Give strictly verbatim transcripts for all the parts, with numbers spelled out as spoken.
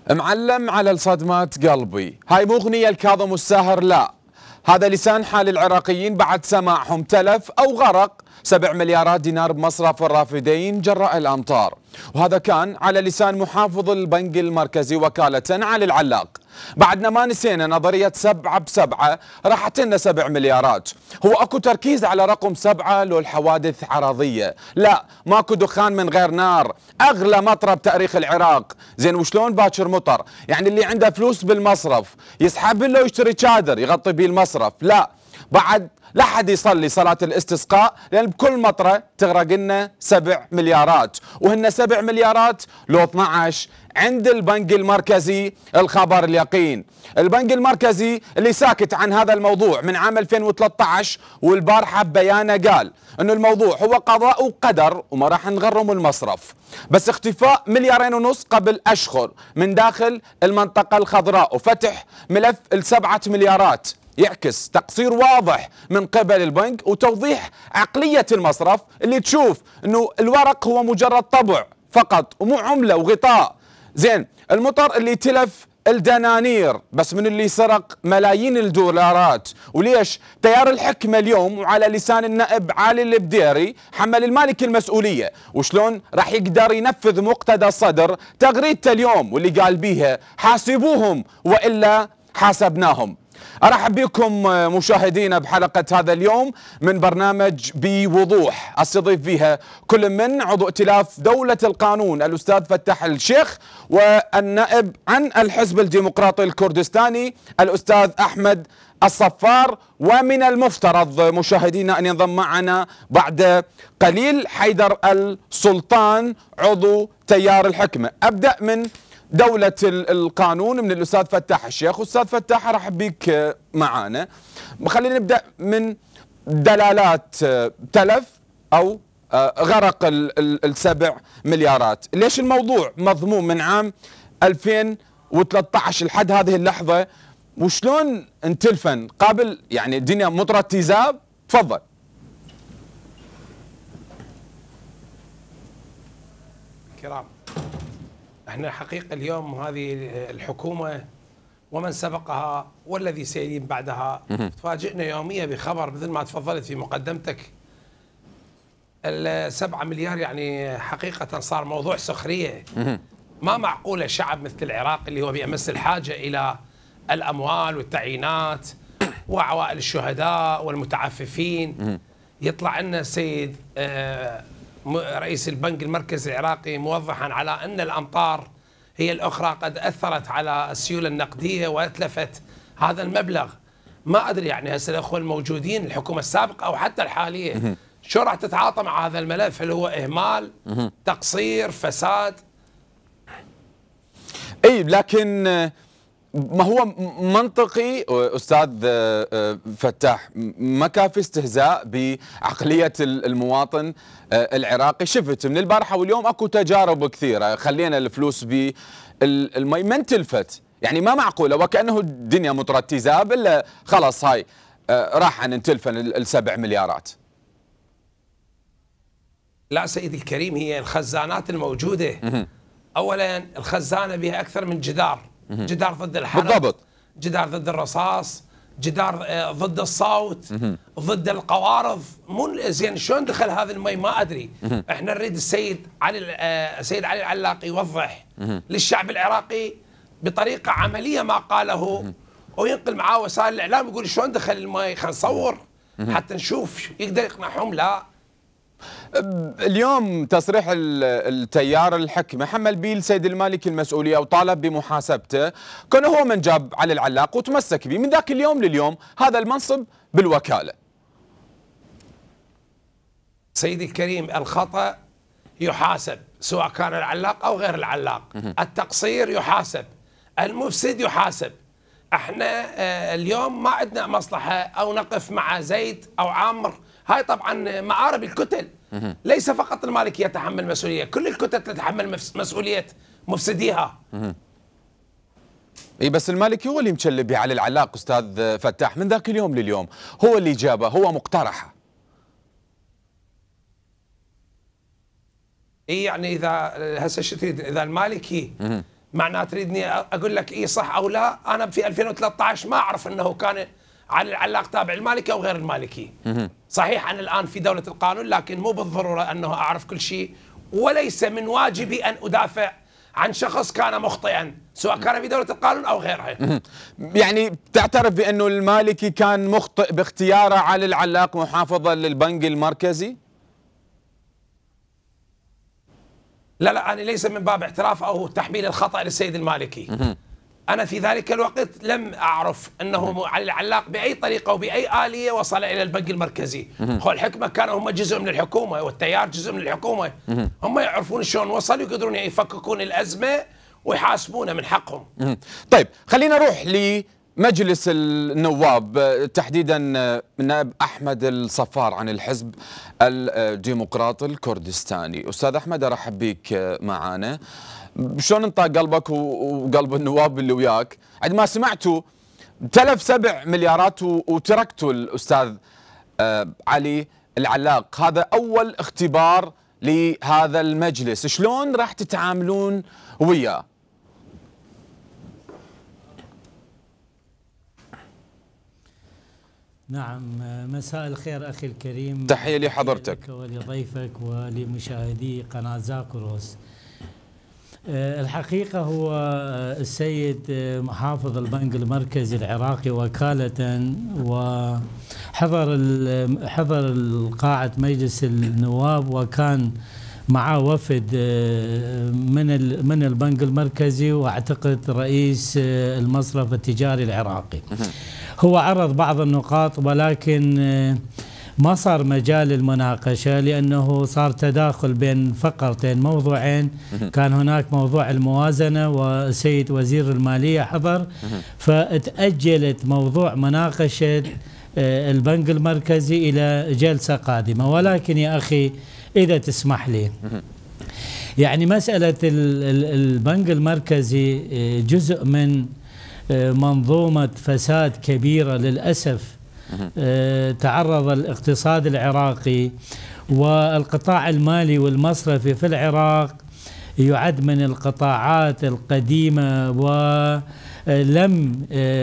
معلم على الصدمات قلبي، هاي مو اغنية الكاظم الساهر، لا، هذا لسان حال العراقيين بعد سماعهم تلف او غرق سبع مليارات دينار بمصرف الرافدين جراء الامطار، وهذا كان على لسان محافظ البنك المركزي وكالة علي العلاق. بعدنا ما نسينا نظرية سبعة بسبعة راحت لنا سبع مليارات. هو اكو تركيز على رقم سبعة لو الحوادث عرضية؟ لا، ماكو دخان من غير نار، اغلى مطر بتاريخ العراق. زين وشلون باكر مطر؟ يعني اللي عنده فلوس بالمصرف يسحب له يشتري شادر يغطي به المصرف؟ لا، بعد لا حد يصلي صلاة الاستسقاء، لأن بكل مطرة تغرق لنا سبع مليارات، وهن سبع مليارات لو اثنعش عند البنك المركزي. الخبر اليقين، البنك المركزي اللي ساكت عن هذا الموضوع من عام ألفين وثلاثة عشر، والبارحة ببيانه قال انه الموضوع هو قضاء وقدر وما راح نغرم المصرف، بس اختفاء مليارين ونص قبل اشهر من داخل المنطقة الخضراء وفتح ملف السبعة مليارات يعكس تقصير واضح من قبل البنك وتوضيح عقلية المصرف اللي تشوف انه الورق هو مجرد طبع فقط ومو عملة وغطاء. زين المطر اللي تلف الدنانير بس من اللي سرق ملايين الدولارات. وليش تيار الحكمة اليوم وعلى لسان النائب علي البديري حمل المالك المسؤولية، وشلون راح يقدر ينفذ مقتضى الصدر تغريدته اليوم واللي قال بيها حاسبوهم وإلا حاسبناهم. ارحب بكم مشاهدينا بحلقة هذا اليوم من برنامج بوضوح، استضيف فيها كل من عضو ائتلاف دولة القانون الأستاذ فتاح الشيخ، والنائب عن الحزب الديمقراطي الكردستاني الأستاذ أحمد الصفار، ومن المفترض مشاهدينا أن ينضم معنا بعد قليل حيدر السلطان عضو تيار الحكمة. أبدأ من دولة القانون من الأستاذ فتاح الشيخ. أستاذ فتاح أرحب بك معنا. خلينا نبدأ من دلالات تلف أو غرق السبع مليارات. ليش الموضوع مضموم من عام ألفين وثلاثة عشر لحد هذه اللحظة، وشلون انتلفن قابل يعني الدنيا مطرة تيزاب؟ تفضل. كرام، احنا حقيقة اليوم هذه الحكومة ومن سبقها والذي سيلين بعدها تفاجئنا يوميا بخبر مثل ما تفضلت في مقدمتك. السبعة مليار يعني حقيقة صار موضوع سخرية. ما معقولة شعب مثل العراق اللي هو بأمس الحاجة إلى الأموال والتعيينات وعوائل الشهداء والمتعففين يطلع لنا السيد رئيس البنك المركزي العراقي موضحا على أن الأمطار هي الأخرى قد أثرت على السيولة النقدية وأتلفت هذا المبلغ. ما أدري يعني هسه الأخوة الموجودين الحكومة السابقة أو حتى الحالية شو راح تتعاطى مع هذا الملف؟ هل هو إهمال، تقصير، فساد؟ أي لكن ما هو منطقي أستاذ فتاح، ما كافي استهزاء بعقلية المواطن العراقي. شفت من البارحة واليوم اكو تجارب كثيرة، خلينا الفلوس بالمي من تلفت، يعني ما معقولة وكأنه الدنيا مطرة تيزاب إلا خلاص هاي راح ننتلفن السبع مليارات. لا سيدي الكريم، هي الخزانات الموجودة أولا الخزانة بها أكثر من جدار، جدار ضد الحرب بالضبط، جدار ضد الرصاص، جدار ضد الصوت، ضد القوارض. مو زين شلون دخل هذا المي ما ادري. احنا نريد السيد علي السيد علي العلاق يوضح للشعب العراقي بطريقه عمليه ما قاله، وينقل معاه وسائل الاعلام يقول شلون دخل المي، خلينا نصور حتى نشوف يقدر يقنعهم. لا، اليوم تصريح التيار الحكمة حمل به السيد المالك المسؤولية وطالب بمحاسبته، كان هو من جاب علي العلاق وتمسك به من ذاك اليوم لليوم هذا المنصب بالوكالة. سيدي الكريم، الخطأ يحاسب سواء كان العلاق أو غير العلاق، التقصير يحاسب، المفسد يحاسب. احنا اليوم ما عندنا مصلحة أو نقف مع زيد أو عامر، هاي طبعا معارب الكتل، ليس فقط المالك يتحمل مسؤولية، كل الكتل تتحمل مسؤولية مفسديها. اي بس المالكي هو اللي مشلب على العلاق استاذ فتاح من ذاك اليوم لليوم، هو اللي جابه، هو مقترحه. اي يعني اذا هسه شو تريد؟ اذا المالكي معناه تريدني اقول لك اي صح او لا؟ انا في ألفين وثلاثة عشر ما اعرف انه كان علي العلاق تابع المالكي او غير المالكي. صحيح انا الان في دوله القانون، لكن مو بالضروره انه اعرف كل شيء، وليس من واجبي ان ادافع عن شخص كان مخطئا سواء كان في دولة القانون أو غيرها. يعني تعترف بأنه المالكي كان مخطئ باختياره علي العلاق محافظا للبنك المركزي؟ لا لا، أنا ليس من باب اعتراف أو تحميل الخطأ للسيد المالكي. أنا في ذلك الوقت لم أعرف أنه علي العلاق بأي طريقة وبأي آلية وصل إلى البنك المركزي. هو الحكمة كانوا هم جزء من الحكومة والتيار جزء من الحكومة، هم يعرفون شلون وصلوا، يقدرون يفككون الأزمة ويحاسبونا من حقهم. طيب خلينا نروح لمجلس النواب، تحديدا النائب أحمد الصفار عن الحزب الديمقراطي الكردستاني. أستاذ أحمد أرحب بك معانا. شلون انطى قلبك وقلب النواب اللي وياك عندما سمعتوا تلف سبع مليارات وتركتوا الأستاذ علي العلاق؟ هذا أول اختبار لهذا المجلس، شلون راح تتعاملون وياه؟ نعم، مساء الخير أخي الكريم. تحية لحضرتك ولضيفك ولمشاهدي قناة زاكروس. الحقيقة هو السيد محافظ البنك المركزي العراقي وكالة وحضر حضر قاعة مجلس النواب، وكان معه وفد من من البنك المركزي واعتقد رئيس المصرف التجاري العراقي. هو عرض بعض النقاط ولكن ما صار مجال المناقشة لأنه صار تداخل بين فقرتين، موضوعين. كان هناك موضوع الموازنة والسيد وزير المالية حضر، فتأجلت موضوع مناقشة البنك المركزي إلى جلسة قادمة. ولكن يا أخي إذا تسمح لي، يعني مسألة البنك المركزي جزء من منظومة فساد كبيرة للأسف تعرض الاقتصاد العراقي، والقطاع المالي والمصرفي في العراق يعد من القطاعات القديمة ولم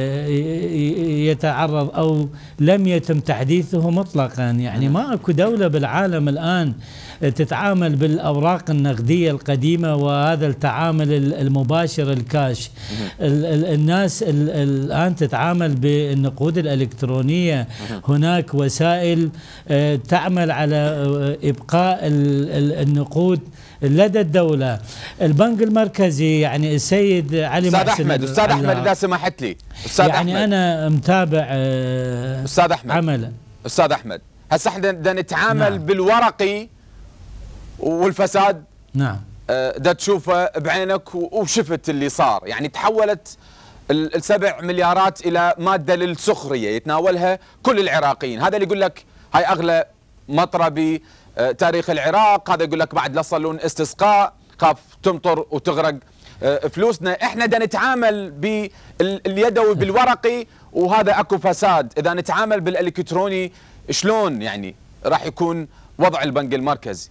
يتعرض أو لم يتم تحديثه مطلقا. يعني ما أكو دولة بالعالم الآن تتعامل بالأوراق النقدية القديمة وهذا التعامل المباشر الكاش. الناس الآن تتعامل بالنقود الإلكترونية. هناك وسائل تعمل على إبقاء النقود لدى الدولة. البنك المركزي يعني السيد علي أستاذ أحمد أستاذ أحمد إذا سمحت لي أستاذ يعني أحمد. أنا متابع أستاذ أحمد عمله. أستاذ أحمد هسه احنا بدنا نتعامل نعم. بالورقي والفساد. نعم دا تشوفه بعينك وشفت اللي صار، يعني تحولت السبع مليارات إلى مادة للسخرية يتناولها كل العراقيين. هذا اللي يقول لك هاي أغلى مطرة بتاريخ العراق، هذا يقول لك بعد لا صلون استسقاء خاف تمطر وتغرق فلوسنا. احنا دا نتعامل باليدوي بالورقي وهذا اكو فساد. اذا نتعامل بالالكتروني شلون يعني راح يكون وضع البنك المركزي؟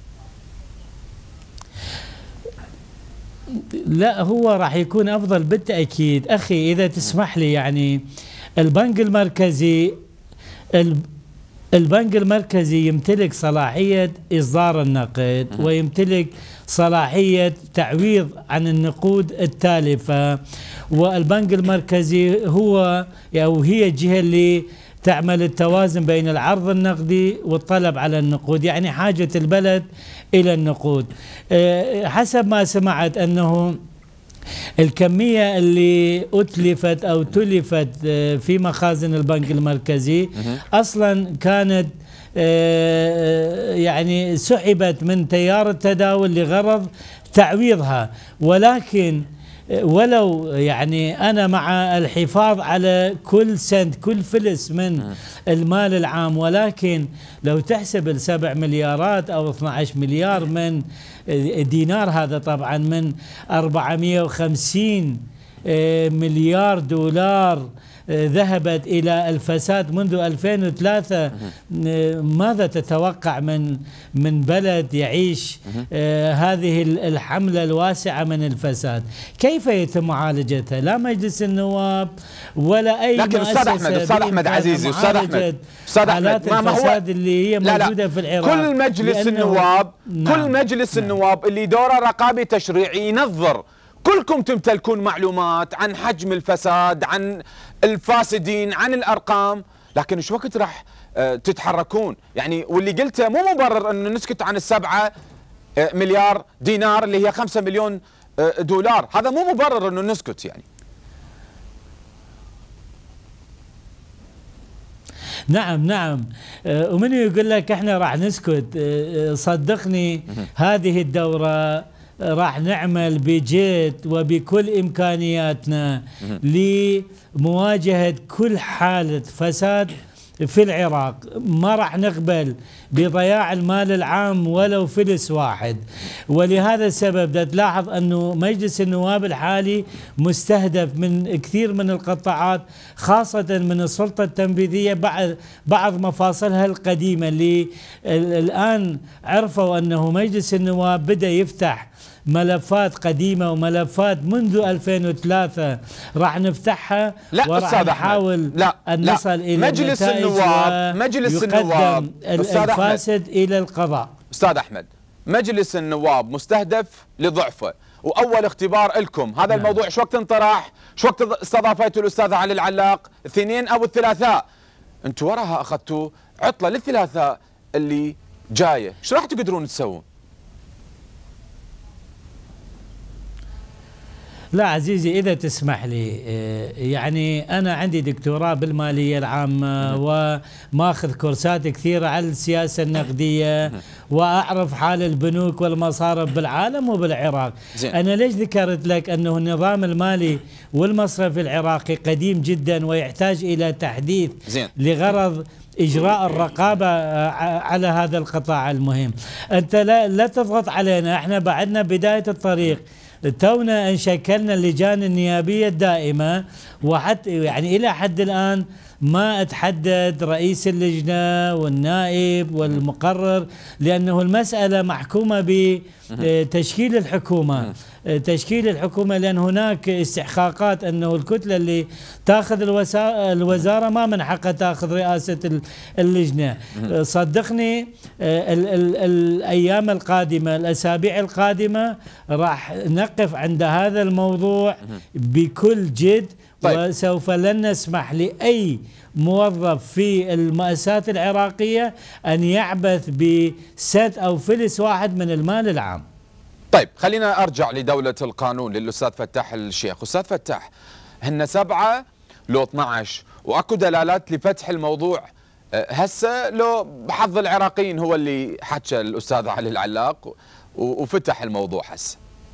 لا هو راح يكون افضل بالتاكيد اخي اذا تسمح لي. يعني البنك المركزي البنك المركزي يمتلك صلاحيه اصدار النقد ويمتلك صلاحيه تعويض عن النقود التالفه، والبنك المركزي هو او هي الجهه اللي تعمل التوازن بين العرض النقدي والطلب على النقود، يعني حاجة البلد إلى النقود. حسب ما سمعت أنه الكمية اللي أتلفت أو تلفت في مخازن البنك المركزي أصلا كانت يعني سحبت من تيار التداول لغرض تعويضها، ولكن ولو يعني أنا مع الحفاظ على كل سنت كل فلس من المال العام، ولكن لو تحسب السبع مليارات أو اثني عشر مليار من دينار، هذا طبعا من أربعمئة وخمسين مليار دولار ذهبت إلى الفساد منذ ألفين وثلاثة. ماذا تتوقع من من بلد يعيش هذه الحملة الواسعة من الفساد؟ كيف يتم معالجتها؟ لا مجلس النواب ولا أي لكن أستاذ أحمد أستاذ أحمد عزيزي أستاذ أحمد أستاذ أحمد ما الفساد اللي هي موجودة لا لا في العراق. كل مجلس النواب نعم كل مجلس نعم النواب اللي دوره رقابي تشريعي ينظر. كلكم تمتلكون معلومات عن حجم الفساد، عن الفاسدين، عن الأرقام، لكن ايش وقت راح تتحركون؟ يعني واللي قلته مو مبرر انه نسكت عن السبعة مليار دينار اللي هي خمسة مليون دولار، هذا مو مبرر انه نسكت يعني. نعم نعم ومن يقول لك احنا راح نسكت؟ صدقني هذه الدورة راح نعمل بجد وبكل إمكانياتنا لمواجهة كل حالة فساد في العراق. ما راح نقبل بضياع المال العام ولو فلس واحد. ولهذا السبب تلاحظ أنه مجلس النواب الحالي مستهدف من كثير من القطاعات، خاصة من السلطة التنفيذية بعد بعض مفاصلها القديمة اللي الآن عرفوا أنه مجلس النواب بدأ يفتح ملفات قديمة وملفات منذ ألفين وثلاثة راح نفتحها وراح نحاول لا أن لا نصل إلى مجلس النواب مجلس النواب الفاسد إلى القضاء. أستاذ أحمد مجلس النواب مستهدف لضعفه، وأول اختبار لكم هذا نعم. الموضوع شو وقت انطرح؟ شو وقت استضافيتوا الأستاذ علي العلاق؟ الاثنين أو الثلاثاء؟ أنتم وراها أخذتوا عطلة للثلاثاء اللي جاية، شو راح تقدرون تسوون؟ لا عزيزي إذا تسمح لي، يعني أنا عندي دكتوراه بالمالية العامة وماخذ كورسات كثيرة على السياسة النقدية وأعرف حال البنوك والمصارف بالعالم وبالعراق. زين. أنا ليش ذكرت لك أنه النظام المالي والمصرفي العراقي قديم جدا ويحتاج إلى تحديث زين. لغرض إجراء الرقابة على هذا القطاع المهم. أنت لا, لا تضغط علينا، احنا بعدنا بداية الطريق، تونا ان شكلنا اللجان النيابيه الدائمه، وحتى يعني الى حد الان ما اتحدد رئيس اللجنه والنائب والمقرر، لانه المساله محكومه بتشكيل الحكومه. تشكيل الحكومه لان هناك استحقاقات انه الكتله اللي تاخذ الوزاره ما من حقها تاخذ رئاسه اللجنه. صدقني ال ال الايام القادمه الاسابيع القادمه راح نقف عند هذا الموضوع بكل جد. طيب. وسوف لن نسمح لاي موظف في المؤسسات العراقيه ان يعبث بسد او فلس واحد من المال العام. طيب خلينا ارجع لدولة القانون للاستاذ فتاح الشيخ. استاذ فتاح، هن سبعة لو اثنعش واكو دلالات لفتح الموضوع هسه، لو بحظ العراقيين هو اللي حكى الاستاذ علي العلاق وفتح الموضوع هسه؟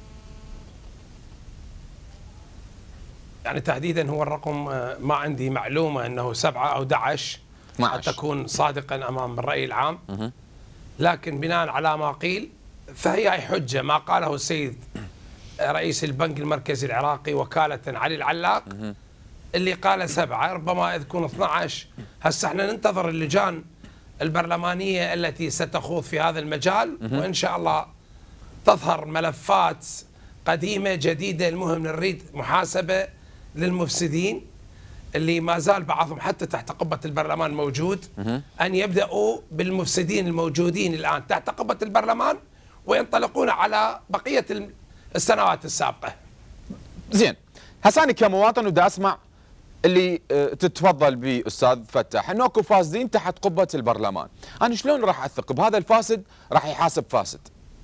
يعني تحديدا هو الرقم ما عندي معلومة انه سبعة او دعش حتى تكون صادقا امام الرأي العام، لكن بناء على ما قيل فهي حجة ما قاله السيد رئيس البنك المركزي العراقي وكالة علي العلاق اللي قال سبعة، ربما تكون اثنعش. هسه احنا ننتظر اللجان البرلمانية التي ستخوض في هذا المجال، وإن شاء الله تظهر ملفات قديمة جديدة. المهم نريد محاسبة للمفسدين اللي ما زال بعضهم حتى تحت قبة البرلمان موجود، أن يبدأوا بالمفسدين الموجودين الآن تحت قبة البرلمان وينطلقون على بقية السنوات السابقة. زين، هساني كمواطن ودا أسمع اللي تتفضل به أستاذ فتاح أنه اكو فاسدين تحت قبة البرلمان، أنا شلون راح أثق بهذا الفاسد راح يحاسب فاسد؟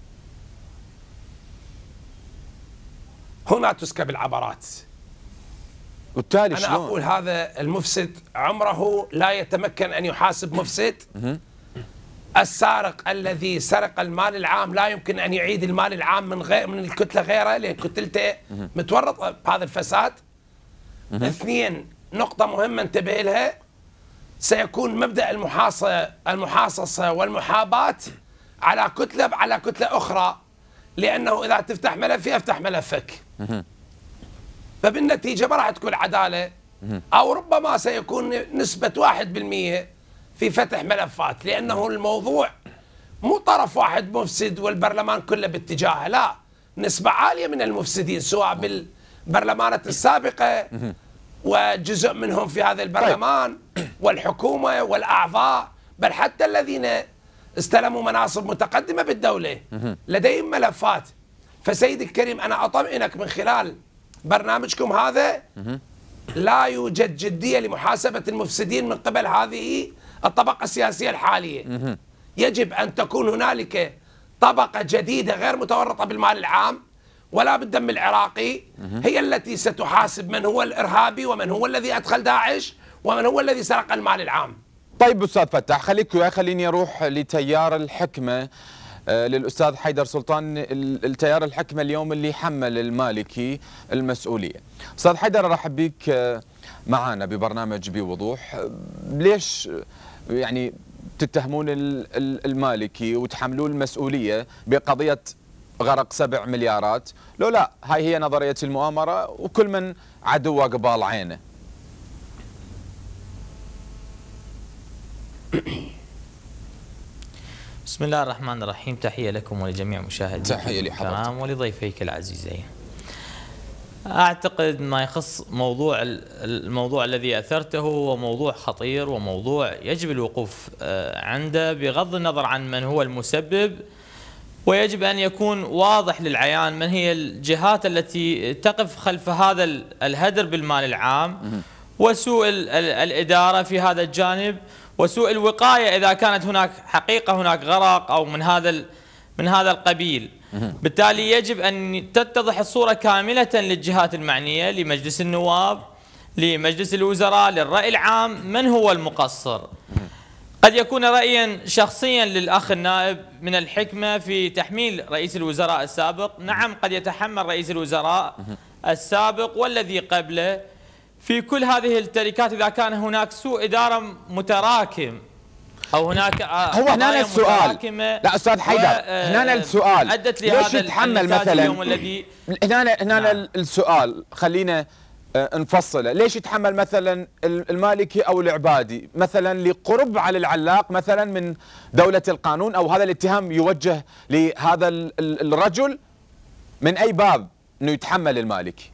هنا تسكب العبرات. وبالتالي أنا شلون؟ أقول هذا المفسد عمره لا يتمكن أن يحاسب مفسد. السارق الذي سرق المال العام لا يمكن أن يعيد المال العام من غير من الكتلة غيره، لأن كتلته متورط بهذا الفساد. اثنين، نقطة مهمة انتبه لها، سيكون مبدأ المحاصصة المحاصصة والمحاباة على كتلة على كتلة أخرى، لأنه إذا تفتح ملفي أفتح ملفك. فبالنتيجة ما راح تكون عدالة، أو ربما سيكون نسبة واحد بالمئة في فتح ملفات، لأنه الموضوع مو طرف واحد مفسد والبرلمان كله باتجاهه، لا، نسبة عالية من المفسدين سواء بالبرلمانات السابقة وجزء منهم في هذا البرلمان والحكومة والأعضاء، بل حتى الذين استلموا مناصب متقدمة بالدولة لديهم ملفات. فسيدي الكريم، أنا أطمئنك من خلال برنامجكم هذا لا يوجد جدية لمحاسبة المفسدين من قبل هذه الطبقة السياسية الحالية. يجب أن تكون هنالك طبقة جديدة غير متورطة بالمال العام ولا بالدم العراقي، هي التي ستحاسب من هو الإرهابي ومن هو الذي أدخل داعش ومن هو الذي سرق المال العام. طيب أستاذ فتح، خليك وياي، خليني أروح لتيار الحكمة آه للأستاذ حيدر سلطان. التيار الحكمة اليوم اللي حمل المالكي المسؤولية. أستاذ حيدر، أرحب بك آه معنا ببرنامج بوضوح. آه ليش يعني تتهمون المالكي وتحملون المسؤولية بقضية غرق سبع مليارات؟ لو لا، هاي هي نظرية المؤامرة وكل من عدوه قبال عينه. بسم الله الرحمن الرحيم. تحية لكم ولجميع مشاهديكم تحية الكرام ولضيفيك العزيزين. أعتقد ما يخص موضوع الموضوع الذي أثرته هو موضوع خطير وموضوع يجب الوقوف عنده بغض النظر عن من هو المسبب، ويجب أن يكون واضح للعيان من هي الجهات التي تقف خلف هذا الهدر بالمال العام وسوء الإدارة في هذا الجانب وسوء الوقاية إذا كانت هناك حقيقة هناك غرق أو من هذا من هذا القبيل. بالتالي يجب أن تتضح الصورة كاملة للجهات المعنية، لمجلس النواب، لمجلس الوزراء، للرأي العام، من هو المقصر. قد يكون رأيا شخصيا للأخ النائب من الحكمة في تحميل رئيس الوزراء السابق. نعم، قد يتحمل رئيس الوزراء السابق والذي قبله في كل هذه التركات إذا كان هناك سوء إدارة متراكم أو هناك هو هنا السؤال. لا أستاذ حيدر، هنا السؤال أدت ليش يتحمل مثلا الذي هنا هنا نعم. السؤال خلينا نفصله. ليش يتحمل مثلا المالكي أو العبادي مثلا لقرب على العلاق مثلا من دولة القانون، أو هذا الاتهام يوجه لهذا الرجل من أي باب أنه يتحمل المالكي؟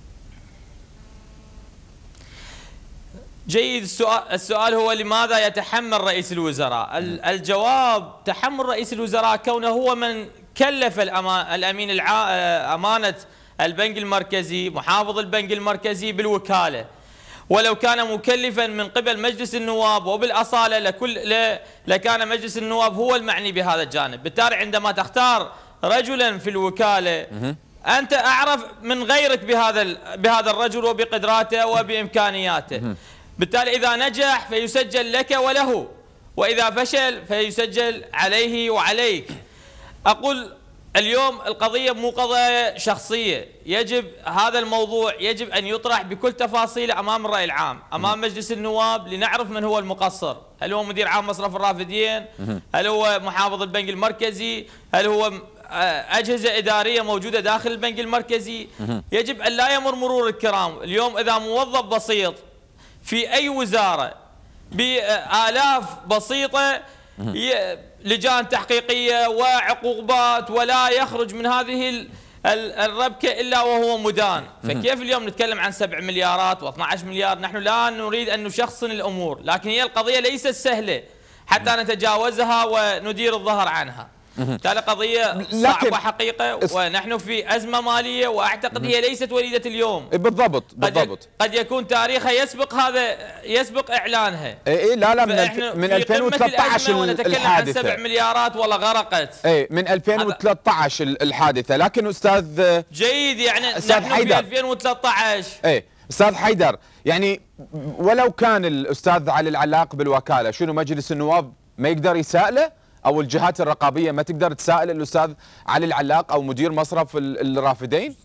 جيد. السؤال السؤال هو لماذا يتحمل رئيس الوزراء؟ الجواب: تحمل رئيس الوزراء كونه هو من كلف الأمين العام أمانة البنك المركزي، محافظ البنك المركزي، بالوكالة. ولو كان مكلفا من قبل مجلس النواب وبالأصالة لكل لكان مجلس النواب هو المعني بهذا الجانب. بالتالي عندما تختار رجلا في الوكالة أنت أعرف من غيرك بهذا بهذا الرجل وبقدراته وبإمكانياته. بالتالي إذا نجح فيسجل لك وله، وإذا فشل فيسجل عليه وعليك. أقول اليوم القضية مو قضية شخصية، يجب هذا الموضوع يجب أن يطرح بكل تفاصيله أمام الرأي العام، أمام مجلس النواب، لنعرف من هو المقصر. هل هو مدير عام مصرف الرافدين؟ هل هو محافظ البنك المركزي؟ هل هو أجهزة إدارية موجودة داخل البنك المركزي؟ يجب أن لا يمر مرور الكرام. اليوم إذا موظف بسيط في أي وزارة بآلاف بسيطة لجان تحقيقية وعقوبات ولا يخرج من هذه الربكة إلا وهو مدان، فكيف اليوم نتكلم عن سبع مليارات واثني عشر مليار؟ نحن لا نريد أن نشخصن الأمور، لكن هي القضية ليست سهلة حتى نتجاوزها وندير الظهر عنها. كانت قضية صعبة حقيقة، ونحن في أزمة مالية، وأعتقد هي ليست وليدة اليوم. بالضبط بالضبط. قد يكون تاريخها يسبق هذا يسبق إعلانها. إيه لا لا، من من ألفين وثلاثة عشر ونتكلم عن سبع مليارات والله غرقت. إيه من ألفين وثلاثة عشر الحادثة. لكن أستاذ جيد، يعني أستاذ نحن حيدر في ألفين وثلاثة عشر. إيه أستاذ حيدر، يعني ولو كان الأستاذ علي العلاق بالوكالة، شنو مجلس النواب ما يقدر يسأله؟ أو الجهات الرقابية ما تقدر تسائل الأستاذ علي العلاق أو مدير مصرف الرافدين؟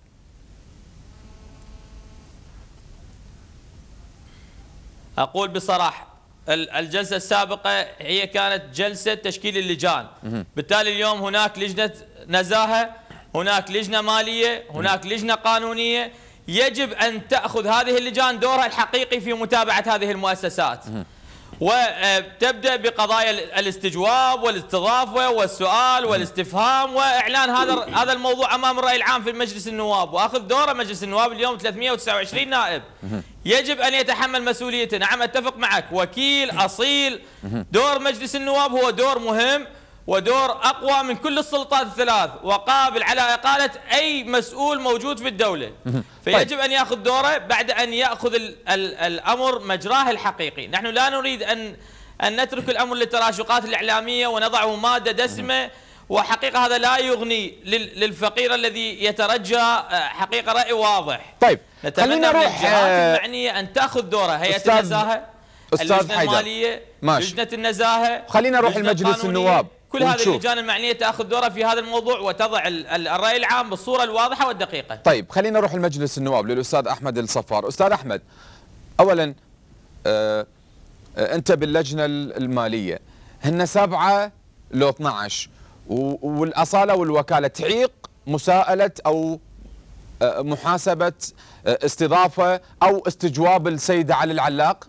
أقول بصراحة الجلسة السابقة هي كانت جلسة تشكيل اللجان، بالتالي اليوم هناك لجنة نزاهة، هناك لجنة مالية، هناك لجنة قانونية. يجب أن تأخذ هذه اللجان دورها الحقيقي في متابعة هذه المؤسسات، وتبدأ بقضايا الاستجواب والاستضافة والسؤال والاستفهام وإعلان هذا هذا الموضوع أمام الرأي العام في مجلس النواب، وأخذ دوره مجلس النواب. اليوم ثلاثمئة وتسعة وعشرين نائب يجب أن يتحمل مسؤوليته. نعم أتفق معك، وكيل أصيل. دور مجلس النواب هو دور مهم ودور أقوى من كل السلطات الثلاث، وقابل على إقالة أي مسؤول موجود في الدولة. فيجب أن يأخذ دوره بعد أن يأخذ ال ال الأمر مجراه الحقيقي. نحن لا نريد أن أن نترك الأمر للتراشقات الإعلامية ونضعه مادة دسمة، وحقيقة هذا لا يغني للفقير الذي يترجى حقيقة رأي واضح. طيب نتمنى من الجهات المعنية أن تأخذ دورها، هيئة النزاهة، اللجنة المالية، لجنة النزاهة، خلينا نروح المجلس النواب. كل هذه اللجان المعنية تأخذ دورها في هذا الموضوع وتضع الرأي العام بالصورة الواضحة والدقيقة. طيب خلينا نروح المجلس النواب للأستاذ أحمد الصفار. أستاذ أحمد، أولا آه أنت باللجنة المالية، هن سبعة لو اثنعش، والأصالة والوكالة تعيق مساءلة أو آه محاسبة آه استضافة أو استجواب السيدة علي العلاق؟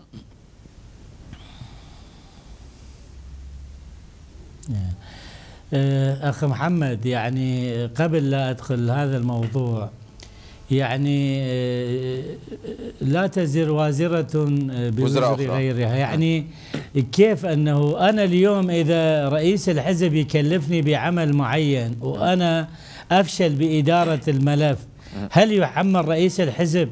أخ محمد، يعني قبل لا أدخل هذا الموضوع، يعني لا تزر وازرة بوزر غيرها. يعني كيف أنه أنا اليوم إذا رئيس الحزب يكلفني بعمل معين وأنا أفشل بإدارة الملف، هل يحمل رئيس الحزب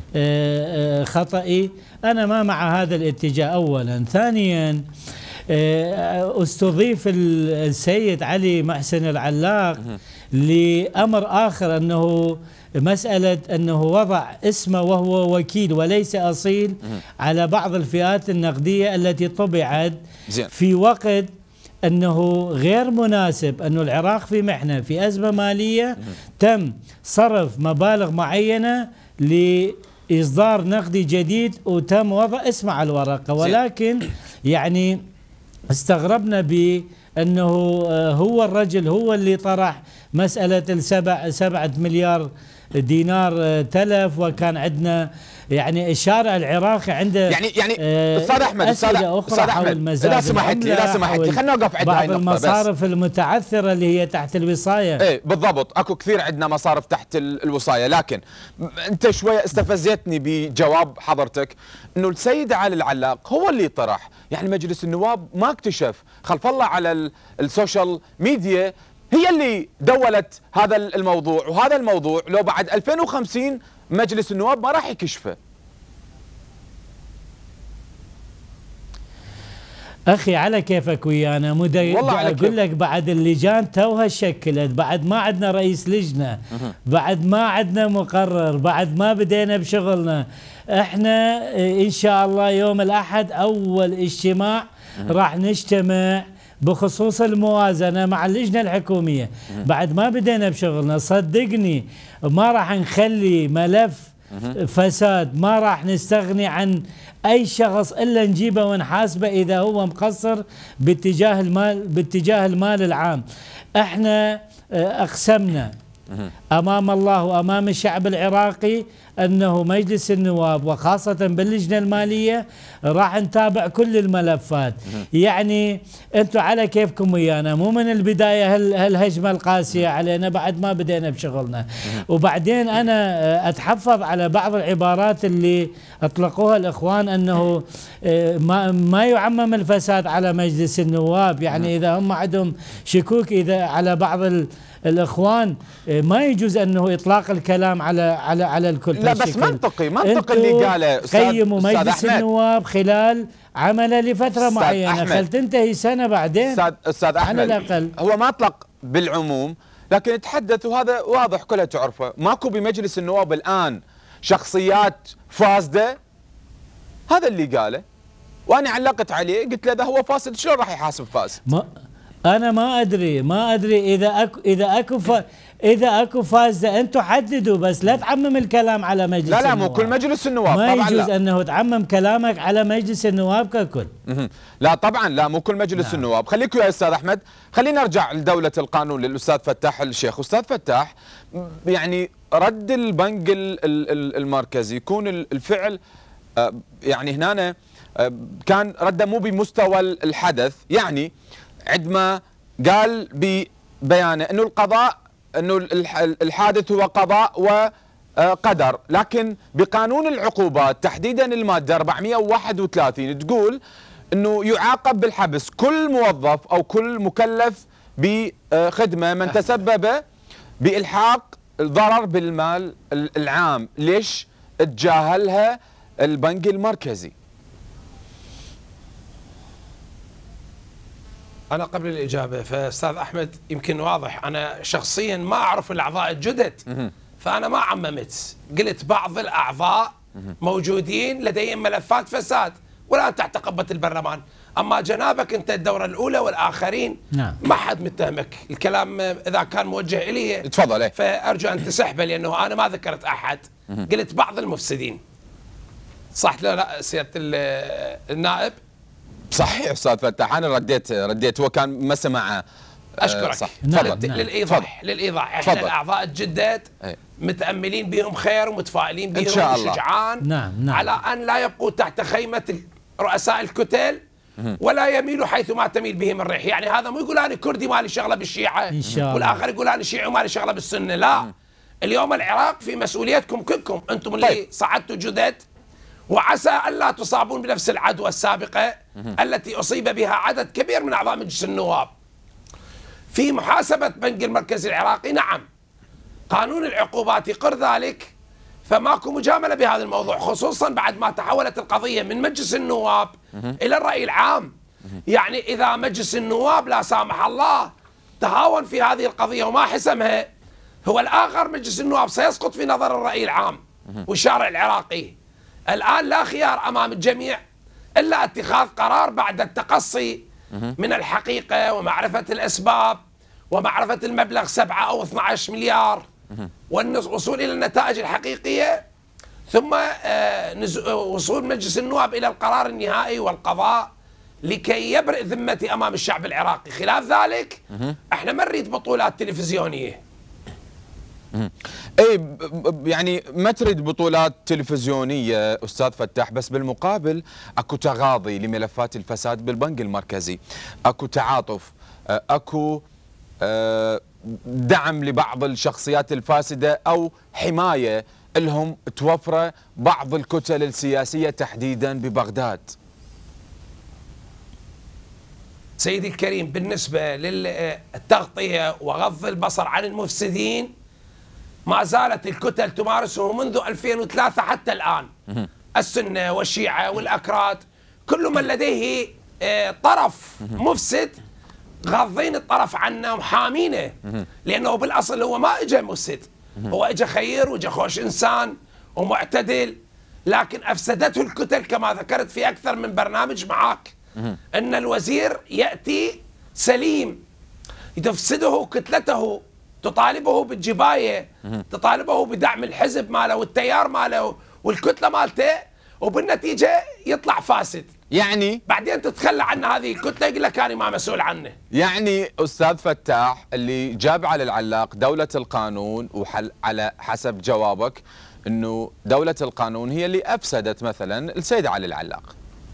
خطئي؟ أنا ما مع هذا الاتجاه أولا. ثانيا، استضيف السيد علي محسن العلاق لأمر آخر، أنه مسألة أنه وضع اسمه وهو وكيل وليس أصيل على بعض الفئات النقدية التي طبعت في وقت أنه غير مناسب، أنه العراق في محنة، في أزمة مالية، تم صرف مبالغ معينة لإصدار نقدي جديد وتم وضع اسمه على الورقة. ولكن يعني استغربنا بأنه هو الرجل هو اللي طرح مسألة السبع سبعة مليار دينار تلف، وكان عندنا يعني الشارع العراقي عنده يعني يعني استاذ احمد استاذ احمد اذا سمحت لي اذا سمحت لي خلينا نوقف عند هاي النقطه. بعض المصارف المتعثره اللي هي تحت الوصايه. ايه بالضبط، اكو كثير عندنا مصارف تحت الوصايه، لكن انت شويه استفزتني بجواب حضرتك انه السيد علي العلاق هو اللي طرح، يعني مجلس النواب ما اكتشف، خلف الله على السوشيال ميديا هي اللي دولت هذا الموضوع، وهذا الموضوع لو بعد ألفين وخمسين مجلس النواب ما راح يكشفه. اخي على كيفك ويانا، مدى اقول لك بعد اللجان توها شكلت، بعد ما عندنا رئيس لجنه، بعد ما عندنا مقرر، بعد ما بدينا بشغلنا. احنا ان شاء الله يوم الاحد اول اجتماع راح نجتمع بخصوص الموازنة مع اللجنة الحكومية. بعد ما بدينا بشغلنا صدقني ما راح نخلي ملف فساد، ما راح نستغني عن أي شخص إلا نجيبه ونحاسبه إذا هو مقصر باتجاه المال باتجاه المال العام. احنا أقسمنا أمام الله وأمام الشعب العراقي أنه مجلس النواب وخاصة باللجنة المالية راح نتابع كل الملفات. يعني أنتم على كيفكم ويانا، مو من البداية هالهجمة القاسية علينا بعد ما بدينا بشغلنا. وبعدين أنا أتحفظ على بعض العبارات اللي أطلقوها الإخوان أنه ما, ما يعمم الفساد على مجلس النواب. يعني إذا هم عندهم شكوك إذا على بعض الإخوان ما يجوز أنه إطلاق الكلام على على على الكل. لا بس منطقي منطقي اللي قاله قيموا مجلس النواب خلال عمله لفترة معينة، خل تنتهي سنة بعدين. أستاذ أستاذ أحمد، على الأقل هو ما أطلق بالعموم، لكن يتحدث وهذا واضح كلها تعرفه، ماكو بمجلس النواب الآن شخصيات فاسدة، هذا اللي قاله. وأنا علقت عليه قلت له إذا هو فاسد شلون راح يحاسب فاسد؟ ما أنا ما أدري ما أدري إذا أكو إذا أكو اذا اكو فاسده انتم حددوا، بس لا تعمم الكلام على مجلس لا لا النواب. مو كل مجلس النواب ما طبعا، يجوز لا. انه تعمم كلامك على مجلس النواب ككل. لا طبعا لا مو كل مجلس نعم. النواب. خليك يا استاذ احمد، خلينا نرجع لدوله القانون للاستاذ فتاح الشيخ. استاذ فتاح، يعني رد البنك المركزي يكون الفعل يعني هنا كان رده مو بمستوى الحدث، يعني عندما قال ببيانه انه القضاء انه الحادث هو قضاء وقدر، لكن بقانون العقوبات تحديدا الماده أربعمئة وواحد وثلاثين تقول انه يعاقب بالحبس كل موظف او كل مكلف بخدمه من تسبب بالحاق الضرر بالمال العام. ليش تجاهلها البنك المركزي؟ أنا قبل الإجابة فأستاذ أحمد يمكن واضح، أنا شخصيا ما أعرف الأعضاء الجدد، فأنا ما عممت، قلت بعض الأعضاء موجودين لديهم ملفات فساد والآن تحت قبة البرلمان. أما جنابك أنت الدورة الأولى والآخرين نعم. ما حد متهمك، الكلام إذا كان موجه إلي تفضل، فأرجو أن تسحبه لأنه أنا ما ذكرت أحد، قلت بعض المفسدين. صح لا سيادة النائب؟ صحيح استاذ فتاح، انا رديت رديت هو كان ما سمع. اشكرك. صح. نعم. نعم. للايضاح للايضاح احنا فضل. الاعضاء الجدد ايه. متاملين بهم خير ومتفائلين بهم وشجعان نعم. نعم. على ان لا يبقوا تحت خيمه رؤساء الكتل ولا يميلوا حيث ما تميل بهم الريح. يعني هذا مو يقول انا كردي ما لي شغله بالشيعه إن شاء الله. والاخر يقول انا شيعي وما لي شغله بالسنه. لا م. اليوم العراق في مسؤوليتكم كلكم، انتم اللي طيب. صعدتوا جدد، وعسى ألا تصابون بنفس العدوى السابقة التي أصيب بها عدد كبير من أعضاء مجلس النواب. في محاسبة بنك المركزي العراقي نعم قانون العقوبات يقر ذلك، فماكو مجاملة بهذا الموضوع، خصوصا بعد ما تحولت القضية من مجلس النواب إلى الرأي العام. يعني إذا مجلس النواب لا سامح الله تهاون في هذه القضية وما حسمها، هو الآخر مجلس النواب سيسقط في نظر الرأي العام والشارع العراقي. الآن لا خيار أمام الجميع إلا اتخاذ قرار بعد التقصي من الحقيقة ومعرفة الأسباب ومعرفة المبلغ سبعة أو اثني عشر مليار والوصول إلى النتائج الحقيقية، ثم وصول مجلس النواب إلى القرار النهائي والقضاء لكي يبرئ ذمتي أمام الشعب العراقي. خلاف ذلك احنا ما نريد بطولات تلفزيونية. اي يعني ما تريد بطولات تلفزيونيه استاذ فتاح، بس بالمقابل اكو تغاضي لملفات الفساد بالبنك المركزي، اكو تعاطف، اكو دعم لبعض الشخصيات الفاسده او حمايه لهم توفره بعض الكتل السياسيه تحديدا ببغداد. سيدي الكريم، بالنسبه للتغطيه وغض البصر عن المفسدين ما زالت الكتل تمارسه منذ ألفين وثلاثة حتى الآن. السنة والشيعة والأكراد كل من لديه طرف مفسد غاضين الطرف عنه وحامينه، لأنه بالأصل هو ما إجا مفسد، هو إجا خير وإجا خوش إنسان ومعتدل، لكن أفسدته الكتل كما ذكرت في أكثر من برنامج معك أن الوزير يأتي سليم تفسده كتلته، تطالبه بالجباية، تطالبه بدعم الحزب ماله والتيار ماله والكتلة مالته، وبالنتيجة يطلع فاسد. يعني بعدين تتخلى عن هذه الكتلة يقول لك أنا ما مسؤول عنه. يعني أستاذ فتاح اللي جاب على العلاق دولة القانون، وحل على حسب جوابك أنه دولة القانون هي اللي أفسدت مثلا السيد علي العلاق.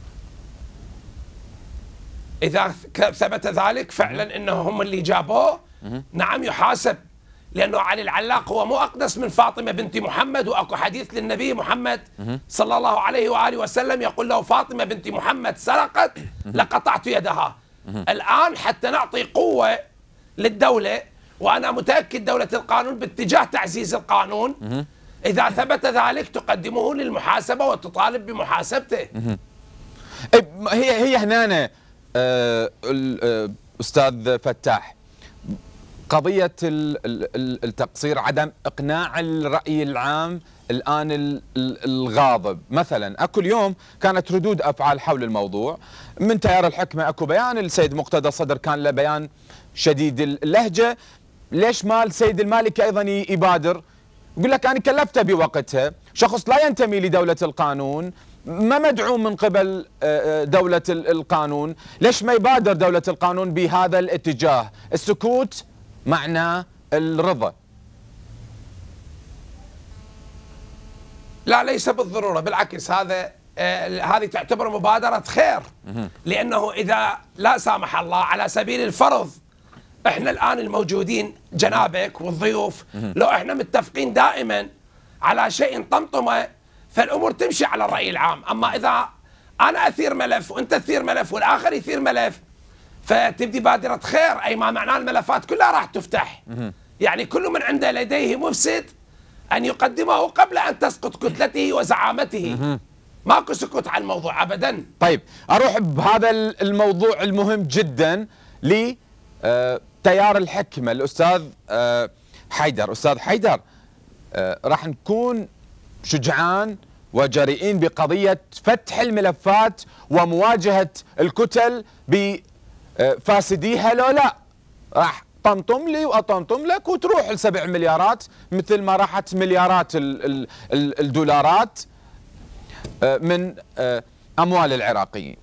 إذا ثبت ذلك فعلا أنه هم اللي جابوه نعم يحاسب، لأنه علي العلاق هو مو أقدس من فاطمة بنت محمد، وأكو حديث للنبي محمد صلى الله عليه وآله وسلم يقول له فاطمة بنت محمد سرقت لقطعت يدها. الآن حتى نعطي قوة للدولة، وأنا متأكد دولة القانون باتجاه تعزيز القانون، إذا ثبت ذلك تقدمه للمحاسبة وتطالب بمحاسبته. هي هي هنا آه أستاذ فتاح قضية التقصير، عدم إقناع الرأي العام الآن الغاضب. مثلا أكو اليوم كانت ردود أفعال حول الموضوع من تيار الحكمة، أكو بيان السيد مقتدى الصدر كان له بيان شديد اللهجة ليش ما السيد المالكي أيضا يبادر؟ يقول لك أنا كلفته بوقتها، شخص لا ينتمي لدولة القانون، ما مدعوم من قبل دولة القانون، ليش ما يبادر دولة القانون بهذا الاتجاه؟ السكوت معناه الرضا. لا ليس بالضرورة، بالعكس هذا آه هذه تعتبر مبادرة خير، لأنه إذا لا سامح الله على سبيل الفرض احنا الآن الموجودين جنابك والضيوف لو احنا متفقين دائما على شيء طمطمة فالأمور تمشي على الرأي العام. أما إذا أنا أثير ملف وأنت تثير ملف والآخر يثير ملف فتبدي بادرة خير، أي ما معناه الملفات كلها راح تفتح. يعني كل من عنده لديه مفسد أن يقدمه قبل أن تسقط كتلته وزعامته. ماكو سكوت على الموضوع أبدا. طيب أروح بهذا الموضوع المهم جدا ل تيار الحكمة الأستاذ حيدر. أستاذ حيدر، راح نكون شجعان وجريئين بقضية فتح الملفات ومواجهة الكتل بفاسديها لو لا؟ راح طمطم لي وأطمطم لك وتروح السبع مليارات مثل ما راحت مليارات الدولارات من أموال العراقيين.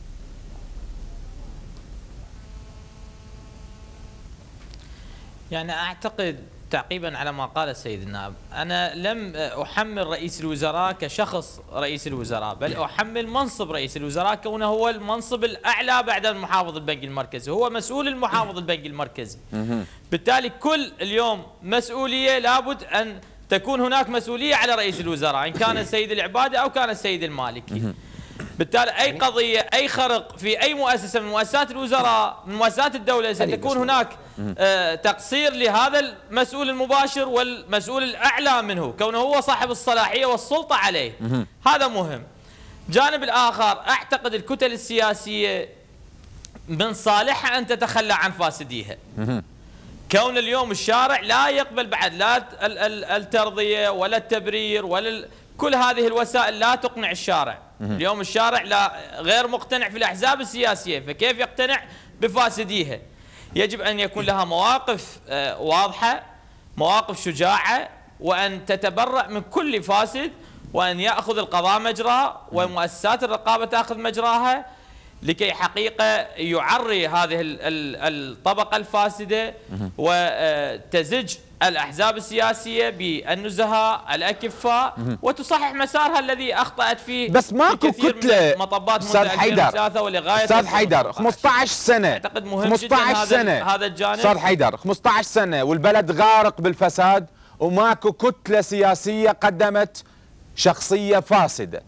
يعني أعتقد تعقيبا على ما قال السيد النائب، أنا لم أحمل رئيس الوزراء كشخص رئيس الوزراء، بل أحمل منصب رئيس الوزراء كونه هو المنصب الأعلى بعد المحافظ البنك المركزي، هو مسؤول المحافظ البنك المركزي. بالتالي كل اليوم مسؤولية لابد أن تكون هناك مسؤولية على رئيس الوزراء، إن كان السيد العبادي أو كان السيد المالكي. بالتالي أي قضية أي خرق في أي مؤسسة من مؤسسات الوزراء من مؤسسات الدولة ستكون هناك آه تقصير لهذا المسؤول المباشر والمسؤول الأعلى منه كونه هو صاحب الصلاحية والسلطة عليه. هذا مهم. جانب الآخر أعتقد الكتل السياسية من صالحها أن تتخلى عن فاسديها. كون اليوم الشارع لا يقبل بعد لا الترضية ولا التبرير ولا كل هذه الوسائل لا تقنع الشارع. اليوم الشارع لا غير مقتنع في الأحزاب السياسية، فكيف يقتنع بفاسديها؟ يجب أن يكون لها مواقف واضحة، مواقف شجاعة، وأن تتبرأ من كل فاسد، وأن يأخذ القضاء مجراه ومؤسسات الرقابة تأخذ مجراها لكي حقيقة يعري هذه الطبقة الفاسدة وتزج الأحزاب السياسية بالنزهاء الأكفاء وتصحح مسارها الذي أخطأت فيه. بس ماكو كتلة مطبات أستاذ حيدر. ولغاية أستاذ حيدر خمسة عشر سنة أعتقد مهم جدا هذا هذا الجانب. أستاذ حيدر خمسة عشر سنة والبلد غارق بالفساد وماكو كتلة سياسية قدمت شخصية فاسدة.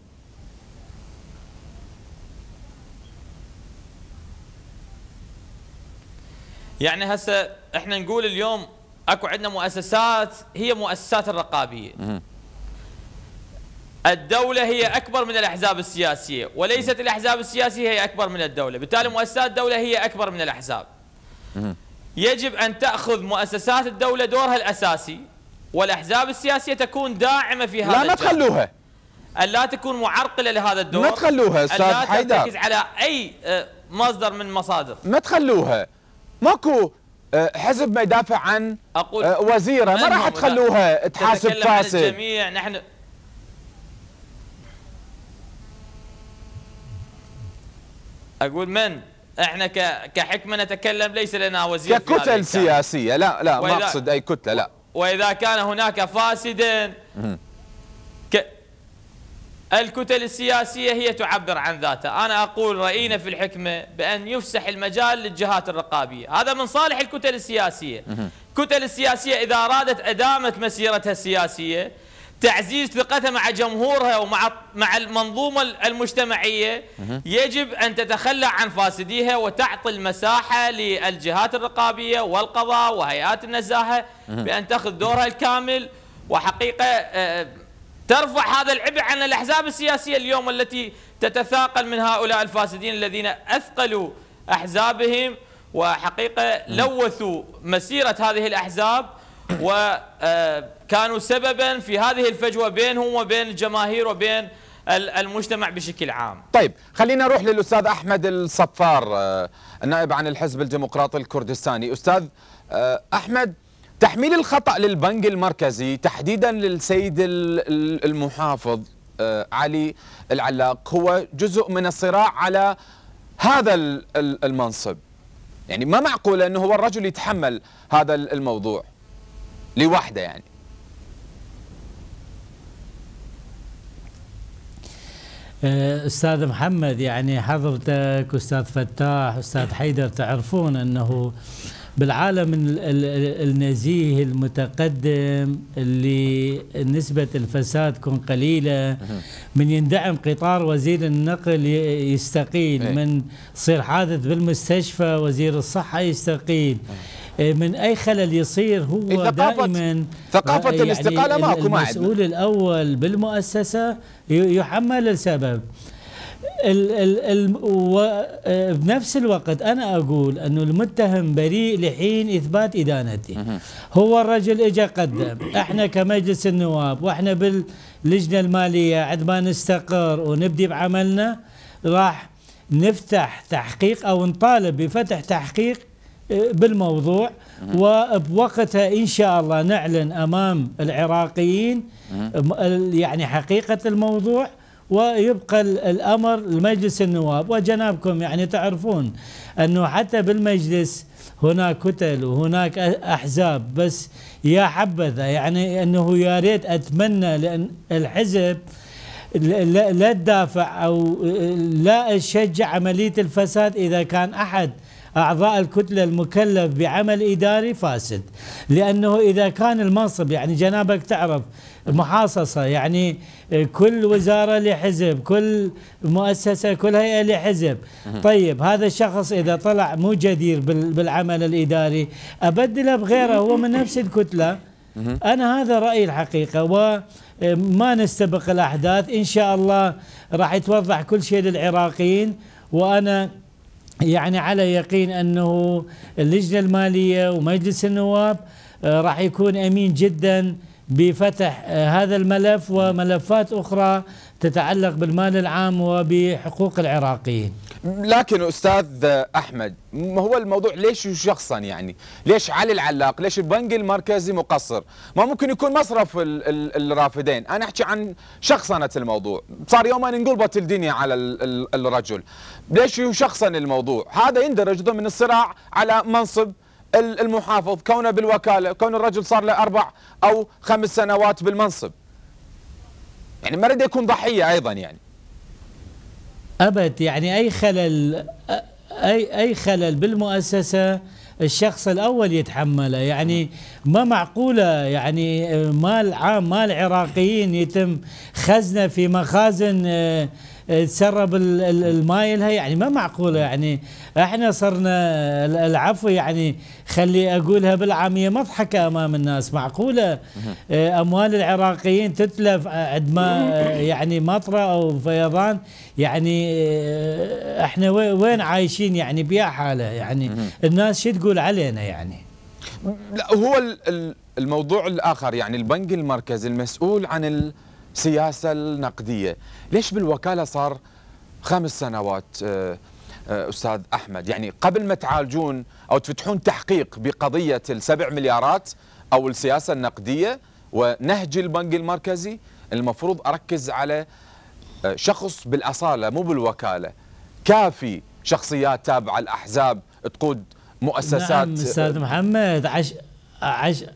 يعني هسه احنا نقول اليوم اكو عندنا مؤسسات هي مؤسسات الرقابيه. الدوله هي اكبر من الاحزاب السياسيه، وليست الاحزاب السياسيه هي اكبر من الدوله، بالتالي مؤسسات الدوله هي اكبر من الاحزاب. يجب ان تاخذ مؤسسات الدوله دورها الاساسي، والاحزاب السياسيه تكون داعمه في هذا لا ما تخلوها، ان لا تكون معرقله لهذا الدور، ما تخلوها استاذ حيدر، لا تركز على اي مصدر من مصادر، ما تخلوها. ماكو حزب ما يدافع عن أقول وزيره، ما راح تخلوها تحاسب فاسد. عن الجميع. نحن اقول من احنا كحكمه نتكلم، ليس لنا وزير ككتل سياسيه، لا لا ما اقصد اي كتله، لا. واذا كان هناك فاسدا ك الكتل السياسيه هي تعبر عن ذاتها. انا اقول راينا في الحكمه بان يفسح المجال للجهات الرقابيه، هذا من صالح الكتل السياسيه. الكتل السياسيه اذا ارادت ادامه مسيرتها السياسيه، تعزيز ثقتها مع جمهورها ومع مع المنظومه المجتمعيه، يجب ان تتخلى عن فاسديها وتعطي المساحه للجهات الرقابيه والقضاء وهيئات النزاهه بان تاخذ دورها الكامل، وحقيقه ترفع هذا العبء عن الأحزاب السياسية اليوم التي تتثاقل من هؤلاء الفاسدين الذين أثقلوا أحزابهم وحقيقة لوثوا مسيرة هذه الأحزاب وكانوا سببا في هذه الفجوة بينهم وبين الجماهير وبين المجتمع بشكل عام. طيب خلينا نروح للأستاذ أحمد الصفار النائب عن الحزب الديمقراطي الكردستاني. أستاذ أحمد، تحميل الخطأ للبنك المركزي تحديدا للسيد المحافظ علي العلاق هو جزء من الصراع على هذا المنصب. يعني ما معقول أنه هو الرجل يتحمل هذا الموضوع لوحده. يعني أستاذ محمد، يعني حضرتك أستاذ فتاح أستاذ حيدر تعرفون أنه بالعالم النزيه المتقدم اللي نسبة الفساد تكون قليلة، من يندعم قطار وزير النقل يستقيل، من صير حادث بالمستشفى وزير الصحة يستقيل، من أي خلل يصير هو دائما ثقافة يعني الاستقالة ماكو. ما المسؤول الأول بالمؤسسة يحمل السبب. ال ال ال وبنفس الوقت أنا أقول أنه المتهم بريء لحين إثبات إدانته. هو الرجل إجا قدم، إحنا كمجلس النواب وإحنا باللجنة المالية عندما نستقر ونبدي بعملنا راح نفتح تحقيق أو نطالب بفتح تحقيق بالموضوع، وبوقتها إن شاء الله نعلن أمام العراقيين يعني حقيقة الموضوع، ويبقى الأمر لمجلس النواب. وجنابكم يعني تعرفون أنه حتى بالمجلس هناك كتل وهناك أحزاب، بس يا حبذا يعني أنه يا ريت أتمنى لأن الحزب لا تدافع أو لا تشجع عملية الفساد إذا كان أحد أعضاء الكتلة المكلف بعمل إداري فاسد. لأنه إذا كان المنصب يعني جنابك تعرف محاصصة، يعني كل وزارة لحزب، كل مؤسسة كل هيئة لحزب. طيب هذا الشخص إذا طلع مو جدير بالعمل الإداري أبدله بغيره هو من نفس الكتلة. أنا هذا رأيي الحقيقة، وما نستبق الأحداث. إن شاء الله راح يتوضح كل شيء للعراقيين، وأنا يعني على يقين أنه اللجنة المالية ومجلس النواب راح يكون أمين جدا بفتح هذا الملف وملفات أخرى تتعلق بالمال العام وبحقوق العراقيين. لكن أستاذ أحمد، هو الموضوع ليش شخصا؟ يعني ليش علي العلاق؟ ليش البنك المركزي مقصر؟ ما ممكن يكون مصرف الرافدين؟ أنا أحكي عن شخصنة الموضوع. صار يومين انقلبت الدنيا على الرجل، ليش شخصن الموضوع؟ هذا يندرج ضمن الصراع على منصب المحافظ، كونه بالوكالة، كون الرجل صار له أربع أو خمس سنوات بالمنصب. يعني ما رد يكون ضحية أيضا. يعني أبد يعني أي خلل أي أي خلل بالمؤسسة الشخص الأول يتحمله. يعني ما معقولة يعني مال عام مال عراقيين يتم خزنه في مخازن تسرب الماي لها، يعني ما معقولة. يعني احنا صرنا العفو يعني خلي اقولها بالعامية مضحكة امام الناس. معقولة اموال العراقيين تتلف عندما يعني مطرة او فيضان؟ يعني احنا وين عايشين يعني بيا حالة؟ يعني الناس شو تقول علينا؟ يعني لا، هو الموضوع الاخر يعني البنك المركزي المسؤول عن السياسة النقدية، ليش بالوكالة صار خمس سنوات أستاذ أحمد؟ يعني قبل ما تعالجون أو تفتحون تحقيق بقضية السبع مليارات أو السياسة النقدية ونهج البنك المركزي، المفروض أركز على شخص بالأصالة مو بالوكالة. كافي شخصيات تابعة الأحزاب تقود مؤسسات. نعم أستاذ محمد. عش عش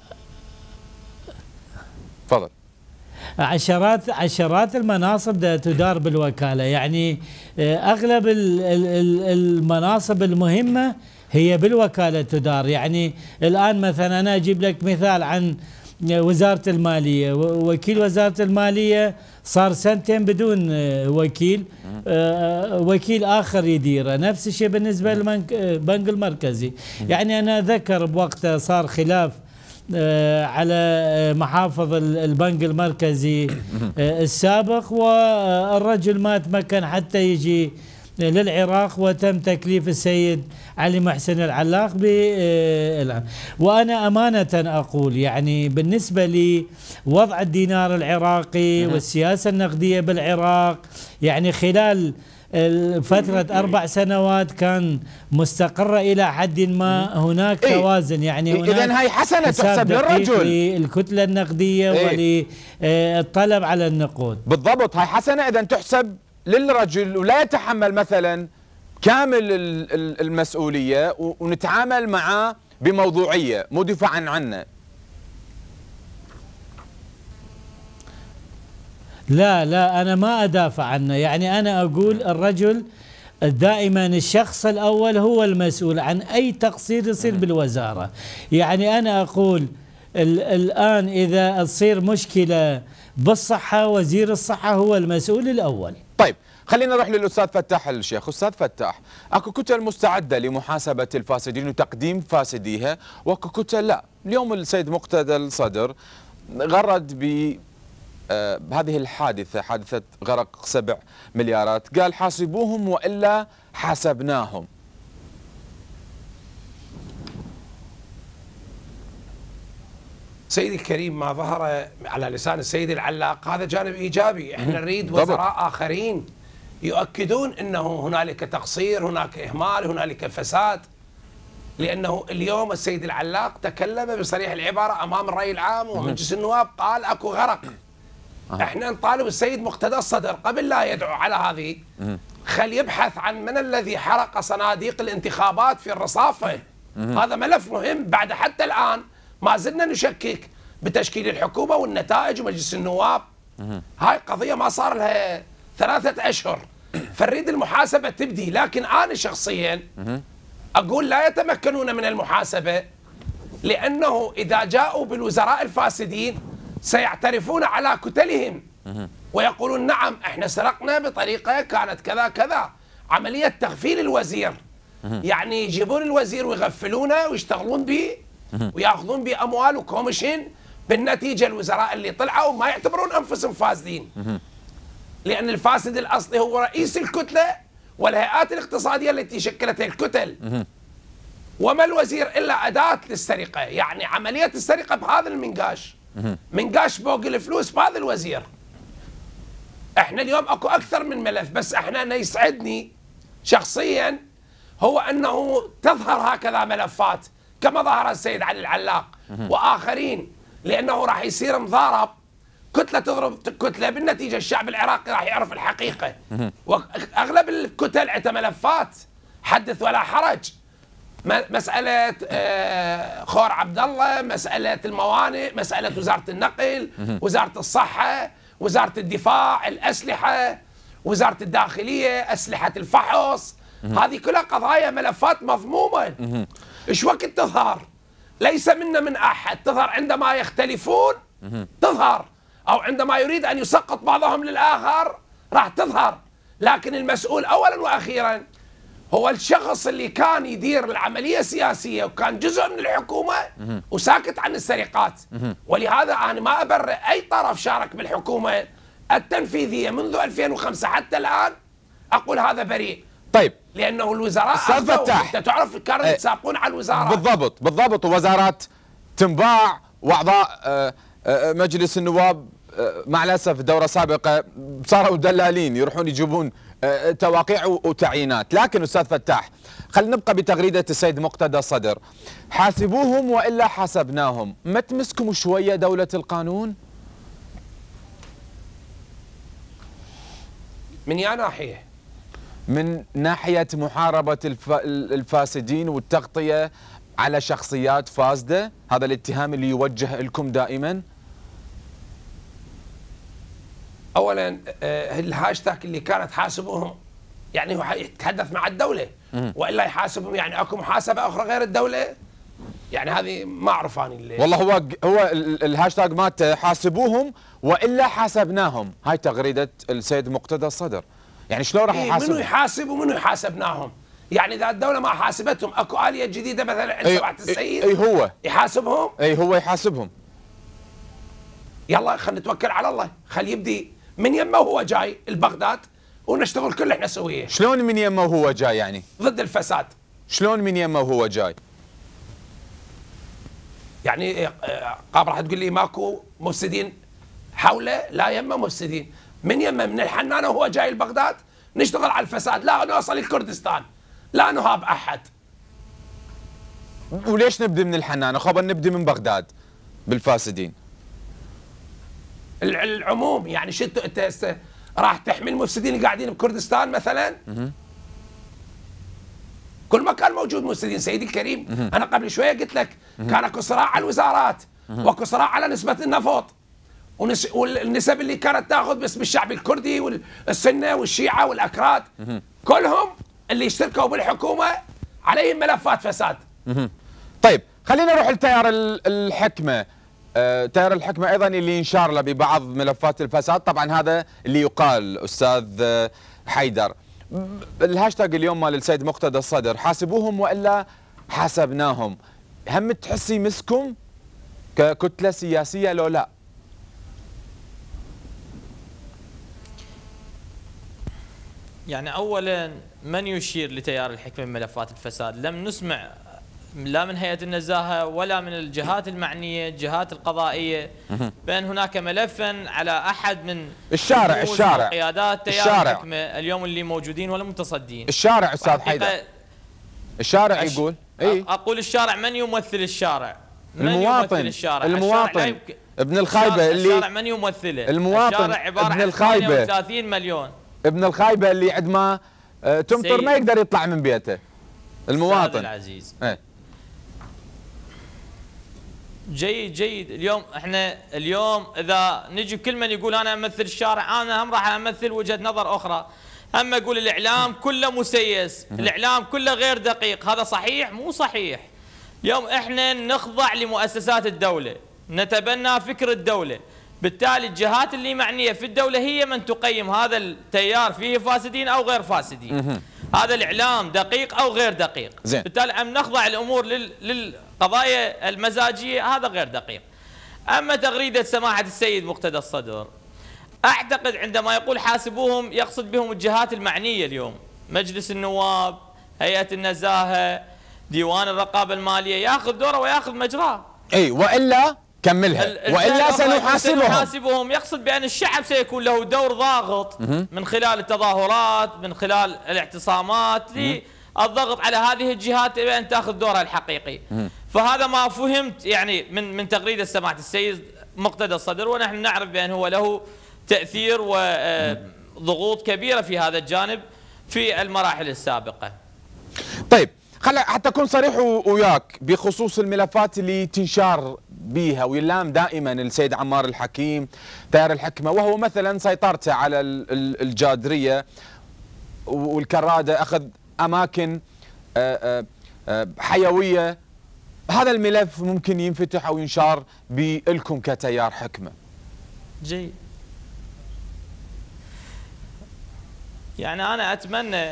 تفضل. عشرات عشرات المناصب تدار بالوكالة، يعني أغلب المناصب المهمة هي بالوكالة تدار. يعني الآن مثلا أنا أجيب لك مثال عن وزارة المالية، وكيل وزارة المالية صار سنتين بدون وكيل، وكيل آخر يديره. نفس الشيء بالنسبة للبنك المركزي. يعني أنا أذكر بوقته صار خلاف على محافظ البنك المركزي السابق، والرجل ما تمكن حتى يجي للعراق، وتم تكليف السيد علي محسن العلاق ب وأنا أمانة أقول يعني بالنسبة لوضع الدينار العراقي والسياسة النقدية بالعراق، يعني خلال فترة أربع سنوات كان مستقرة إلى حد ما، هناك توازن، يعني هناك إذن هاي حسنة تحسب للرجل للكتلة النقدية وللطلب على النقود. بالضبط، هاي حسنة إذن تحسب للرجل، ولا يتحمل مثلا كامل المسؤولية، ونتعامل معه بموضوعية مو دفاعا عنه. لا لا أنا ما أدافع عنه، يعني أنا أقول الرجل دائما الشخص الأول هو المسؤول عن أي تقصير يصير بالوزارة. يعني أنا أقول الآن إذا تصير مشكلة بالصحة وزير الصحة هو المسؤول الأول. طيب خلينا نروح للأستاذ فتاح الشيخ. أستاذ فتاح، أكو كتل مستعدة لمحاسبة الفاسدين وتقديم فاسديها، وأكو كتل لا. اليوم السيد مقتدى الصدر غرد ب بهذه الحادثة، حادثة غرق سبع مليارات، قال حاسبوهم وإلا حاسبناهم. سيدي الكريم، ما ظهر على لسان السيد العلاق هذا جانب إيجابي. احنا نريد وزراء آخرين يؤكدون أنه هنالك تقصير، هناك إهمال، هنالك فساد. لأنه اليوم السيد العلاق تكلم بصريح العبارة أمام الرأي العام ومجلس النواب، قال أكو غرق. احنا نطالب السيد مقتدى الصدر قبل لا يدعو على هذه، خل يبحث عن من الذي حرق صناديق الانتخابات في الرصافة. هذا ملف مهم. بعد حتى الآن ما زلنا نشكك بتشكيل الحكومة والنتائج ومجلس النواب. هاي قضية ما صار لها ثلاثة أشهر، فنريد المحاسبة تبدي. لكن أنا شخصيا أقول لا يتمكنون من المحاسبة، لأنه إذا جاءوا بالوزراء الفاسدين سيعترفون على كتلهم ويقولون نعم احنا سرقنا بطريقة كانت كذا كذا. عملية تغفيل الوزير، يعني يجيبون الوزير ويغفلونه ويشتغلون به وياخذون به اموال وكوميشن، بالنتيجة الوزراء اللي طلعوا ما يعتبرون انفسهم فاسدين، لان الفاسد الاصلي هو رئيس الكتلة والهيئات الاقتصادية التي شكلتها الكتل، وما الوزير الا أداة للسرقة. يعني عملية السرقة بهذا المنقاش، منقاش بوق الفلوس بهذا الوزير. احنا اليوم اكو اكثر من ملف، بس احنا انا يسعدني شخصيا هو انه تظهر هكذا ملفات كما ظهر السيد علي العلاق واخرين، لانه راح يصير مضارب، كتله تضرب كتله، بالنتيجه الشعب العراقي راح يعرف الحقيقه. واغلب الكتل عندها ملفات، حدث ولا حرج. مسألة خور عبد الله، مسألة الموانئ، مسألة وزارة النقل، وزارة الصحة، وزارة الدفاع، الأسلحة، وزارة الداخلية، أسلحة الفحص. هذه كلها قضايا ملفات مضمومة. إيش وقت تظهر؟ ليس منا من أحد، تظهر عندما يختلفون تظهر، أو عندما يريد أن يسقط بعضهم للآخر راح تظهر. لكن المسؤول أولا وأخيرا هو الشخص اللي كان يدير العملية السياسية وكان جزء من الحكومة وساكت عن السرقات. ولهذا أنا ما أبرئ أي طرف شارك بالحكومة التنفيذية منذ ألفين وخمسة حتى الآن، أقول هذا بريء. طيب لأنه الوزراء أستاذ فتاح، أنت تعرف كانوا يتسابقون على الوزارات. بالضبط بالضبط، ووزارات تنباع، وأعضاء مجلس النواب مع الأسف دورة سابقة صاروا دلالين يروحون يجيبون تواقيع وتعيينات. لكن أستاذ فتاح، خلينا نبقى بتغريدة السيد مقتدى الصدر، حاسبوهم وإلا حاسبناهم. ما تمسكم شوية دولة القانون؟ من يا ناحية؟ من ناحية محاربة الف... الفاسدين والتغطية على شخصيات فاسدة، هذا الاتهام اللي يوجه لكم دائما. اولا الهاشتاج اللي كانت حاسبوهم يعني هو يتحدث مع الدوله، والا يحاسبهم يعني اكو محاسبه اخرى غير الدوله، يعني هذه ما اعرف انا اللي والله هو هو الهاشتاج مالته حاسبوهم والا حاسبناهم. هاي تغريده السيد مقتدى الصدر، يعني شلون راح يحاسب؟ منو يحاسب ومنو يحاسبناهم؟ يعني اذا الدوله ما حاسبتهم اكو اليه جديده مثلا عند سماحه السيد اي هو يحاسبهم؟ اي هو يحاسبهم. يلا خلينا نتوكل على الله، خلي يبدي من يمه وهو جاي البغداد ونشتغل كل احنا سويه. شلون من يمه وهو جاي يعني؟ ضد الفساد. شلون من يمه وهو جاي؟ يعني قام راح تقول لي ماكو مفسدين حوله؟ لا، يمه مفسدين. من يمه من الحنانه وهو جاي لبغداد نشتغل على الفساد، لا نوصل لكردستان، لا نهاب احد. وليش نبدي من الحنانه؟ خبر نبدي من بغداد بالفاسدين. العموم يعني شو انت راح تحمي المفسدين اللي قاعدين بكردستان مثلا؟ كل ما كان موجود مفسدين سيدي الكريم. انا قبل شويه قلت لك كان اكو صراع على الوزارات واكو صراع على نسبه النفط والنسب اللي كانت تاخذ باسم الشعب الكردي والسنه والشيعه والاكراد، كلهم اللي اشتركوا بالحكومه عليهم ملفات فساد. طيب خلينا نروح لتيار الحكمه. آه، تيار الحكمه ايضا اللي ينشار له ببعض ملفات الفساد، طبعا هذا اللي يقال استاذ حيدر. الهاشتاج اليوم مال السيد مقتدى الصدر، حاسبوهم والا حاسبناهم، هم تحس يمسكم ككتله سياسيه لو لا؟ يعني اولا من يشير لتيار الحكمه بملفات الفساد؟ لم نسمع لا من هيئه النزاهه ولا من الجهات المعنيه الجهات القضائيه بان هناك ملفا على احد من الشارع الشارع قيادات تيار الشارع. الحكمه اليوم اللي موجودين ولا متصدين. الشارع استاذ حيدر، الشارع يقول اي اقول الشارع. من يمثل الشارع؟ من المواطن يمثل الشارع؟ المواطن الشارع ابن الخايبه اللي الشارع من يمثله؟ المواطن الشارع عباره ابن عن الخايبه ثمانية وثلاثين مليون ابن الخايبه اللي عندما تمطر ما يقدر يطلع من بيته. المواطن العزيز ايه. جيد جيد. اليوم احنا اليوم اذا نجي كل من يقول انا امثل الشارع، انا هم راح امثل وجهه نظر اخرى. اما اقول الاعلام كله مسيس، الاعلام كله غير دقيق، هذا صحيح؟ مو صحيح. اليوم احنا نخضع لمؤسسات الدوله، نتبنى فكر الدوله، بالتالي الجهات اللي معنيه في الدوله هي من تقيم هذا التيار فيه فاسدين او غير فاسدين. هذا الاعلام دقيق او غير دقيق. زين. بالتالي ام نخضع الامور لل, لل قضايا المزاجيه، هذا غير دقيق. اما تغريده سماحه السيد مقتدى الصدر، اعتقد عندما يقول حاسبوهم يقصد بهم الجهات المعنيه اليوم، مجلس النواب، هيئه النزاهه، ديوان الرقابه الماليه، ياخذ دوره وياخذ مجراه. اي والا كملها والا سنحاسبهم. سنحاسبهم يقصد بان الشعب سيكون له دور ضاغط من خلال التظاهرات، من خلال الاعتصامات للضغط على هذه الجهات بان تاخذ دورها الحقيقي. فهذا ما فهمت يعني من من تغريده سماحه السيد مقتدى الصدر، ونحن نعرف بان هو له تاثير وضغوط كبيره في هذا الجانب في المراحل السابقه. طيب خل حتى اكون صريح وياك بخصوص الملفات اللي تنشار بيها ويلام دائما السيد عمار الحكيم تيار الحكمه، وهو مثلا سيطرته على الجادريه والكراده، اخذ اماكن حيويه. هذا الملف ممكن ينفتح او ينشار بلكم كتيار حكمه. جيد. يعني انا اتمنى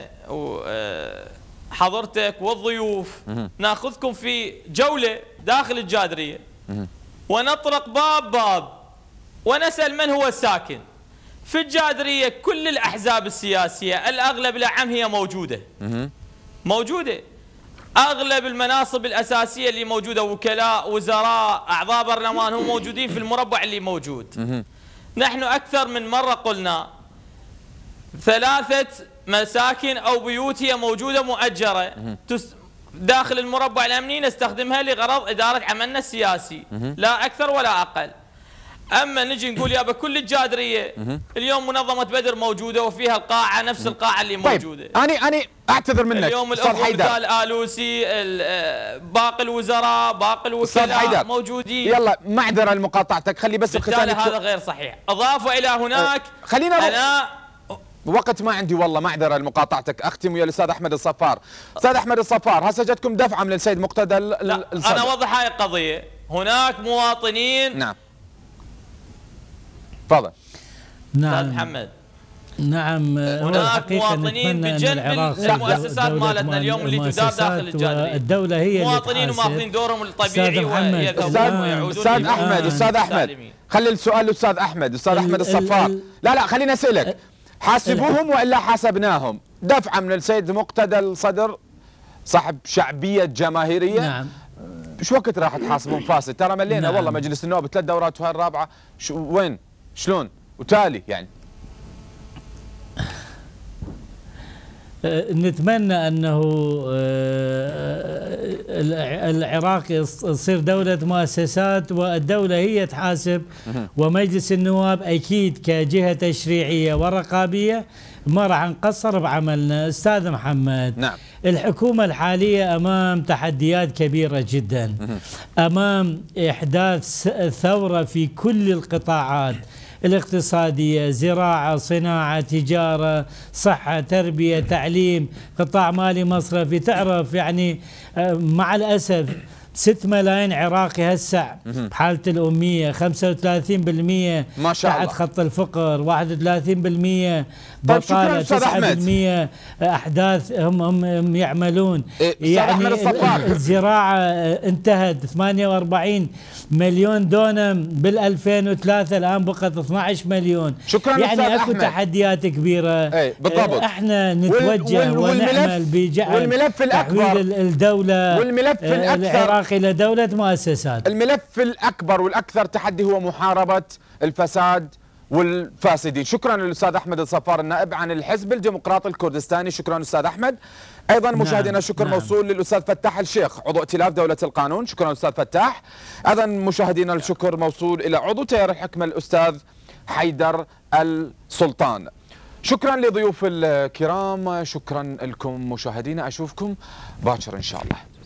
حضرتك والضيوف ناخذكم في جوله داخل الجادريه ونطرق باب باب ونسال من هو الساكن في الجادريه. كل الاحزاب السياسيه الاغلب الاعم هي موجوده موجوده. اغلب المناصب الاساسيه اللي موجوده، وكلاء، وزراء، اعضاء برلمان، هم موجودين في المربع اللي موجود. نحن اكثر من مره قلنا ثلاثه مساكن او بيوت هي موجوده مؤجره داخل المربع الامني نستخدمها لغرض اداره عملنا السياسي، لا اكثر ولا اقل. اما نجي نقول يابا كل الجادريه اليوم منظمه بدر موجوده وفيها القاعه نفس القاعه اللي موجوده. طيب اني اني اعتذر منك اليوم الاخوه مثال الوسي، باقي الوزراء، باقي الوكلاء موجودين. يلا معذره لمقاطعتك، خلي بس الختام. هذا غير صحيح. اضافه الى هناك أه خلينا انا وقت ما عندي والله، معذره لمقاطعتك. اختم ويا الاستاذ احمد الصفار. استاذ احمد الصفار، هسه جتكم دفعه من السيد مقتدى الصدر. انا اوضح هاي القضيه. هناك مواطنين. نعم تفضل. نعم استاذ محمد. نعم هناك مواطنين بجنب المؤسسات مالتنا اليوم اللي تدار داخل الجادريه. الدوله هي مواطنين وماخذين دورهم الطبيعي ويذهبون ويعودون. استاذ احمد استاذ احمد خلي السؤال للاستاذ احمد. استاذ احمد الصفار. لا لا خليني اسالك، حاسبوهم والا حاسبناهم. دفعه من السيد مقتدى الصدر صاحب شعبيه جماهيريه. نعم. شو وقت راح تحاسبون فاسد؟ ترى ملينا. نعم. والله مجلس النواب ثلاث دورات وهاي الرابعه شو وين؟ شلون؟ وتالي يعني نتمنى انه العراق يصير دولة مؤسسات والدولة هي تحاسب، ومجلس النواب اكيد كجهة تشريعية ورقابية ما راح نقصر بعملنا. استاذ محمد، نعم. الحكومة الحالية امام تحديات كبيرة جدا، امام احداث ثورة في كل القطاعات الاقتصادية، زراعة، صناعة، تجارة، صحة، تربية، تعليم، قطاع مالي مصرفي. تعرف يعني مع الأسف ستة ملايين عراقي هسع بحالة الأمية، خمسة وثلاثين بالمئة ما شاء الله تحت خط الفقر، واحد وثلاثين بالمئة بطالة، تسعة بالمئة أحداث هم هم يعملون. إيه يعني الزراعة انتهت ثمانية وأربعين مليون دونم بال ألفين وثلاثة، الآن بقت اثنعش مليون. شكرا يعني اكو أحمد. تحديات كبيرة. ايه بالضبط. احنا نتوجه وال ونعمل بجعل والملف الأكبر تحويل الدولة والملف الأكثر العراق إلى دولة مؤسسات. الملف الأكبر والأكثر تحدي هو محاربة الفساد والفاسدين. شكرا للأستاذ أحمد الصفار النائب عن الحزب الديمقراطي الكردستاني. شكرا أستاذ أحمد. أيضا مشاهدينا الشكر نعم. موصول للأستاذ فتاح الشيخ عضو ائتلاف دولة القانون. شكرا أستاذ فتاح. أيضا مشاهدينا الشكر موصول إلى عضو تيار الحكمة الأستاذ حيدر السلطان. شكرا لضيوف الكرام. شكرا لكم مشاهدينا. أشوفكم باكر إن شاء الله.